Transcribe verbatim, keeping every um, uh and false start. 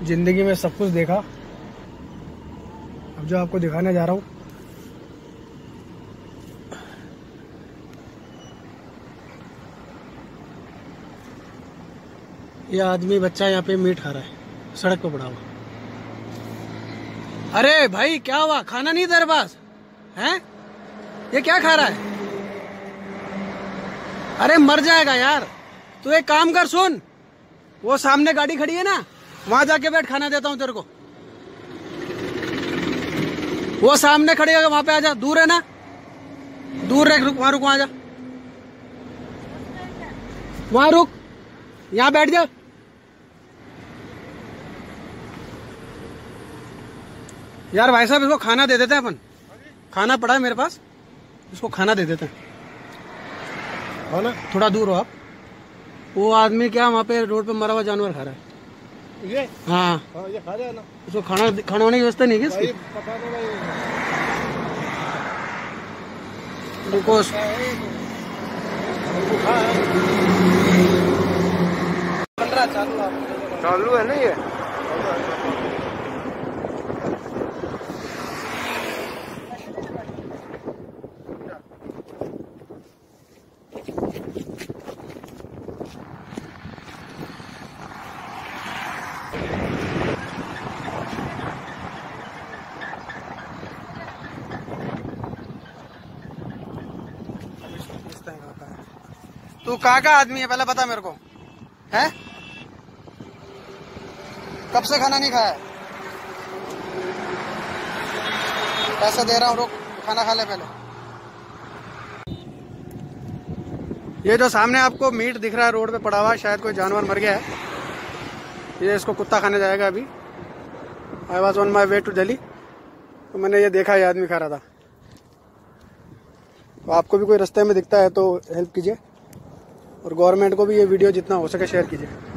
जिंदगी में सब कुछ देखा, अब जो आपको दिखाने जा रहा हूँ ये आदमी बच्चा यहाँ पे मीट खा रहा है, सड़क पे पड़ा हुआ। अरे भाई क्या हुआ, खाना नहीं तेरे पास है? ये क्या खा रहा है? अरे मर जाएगा यार। तू एक काम कर, सुन, वो सामने गाड़ी खड़ी है ना, वहां जाके बैठ, खाना देता हूँ तेरे को। वो सामने खड़ी है, वहां पे आ जा, दूर है ना, दूर रह, रुक, वहां रुक, वहां जा, वहां रुक, यहाँ बैठ जा। यार भाई साहब, इसको खाना दे देते हैं अपन, खाना पड़ा है मेरे पास, इसको खाना दे देते हैं। खाना थोड़ा दूर हो आप। वो आदमी क्या वहाँ पे रोड पे मरा हुआ जानवर खा रहा है ये? हाँ, हाँ ये खा रहा है ना। उसको खाना खाना होने की व्यवस्था नहीं है इसकी? रुको, चालू है ना ये। तू कहाँ का आदमी है पहले बता मेरे को, है? कब से खाना नहीं खाया? पैसा दे रहा हूँ, रुक, खाना खा ले पहले। ये जो सामने आपको मीट दिख रहा है रोड पे पड़ा हुआ, शायद कोई जानवर मर गया है, ये इसको कुत्ता खाने जाएगा अभी। I was on my way to Delhi, तो मैंने ये देखा, ये आदमी खा रहा था। तो आपको भी कोई रास्ते में दिखता है तो हेल्प कीजिए, और गवर्नमेंट को भी ये वीडियो जितना हो सके शेयर कीजिए।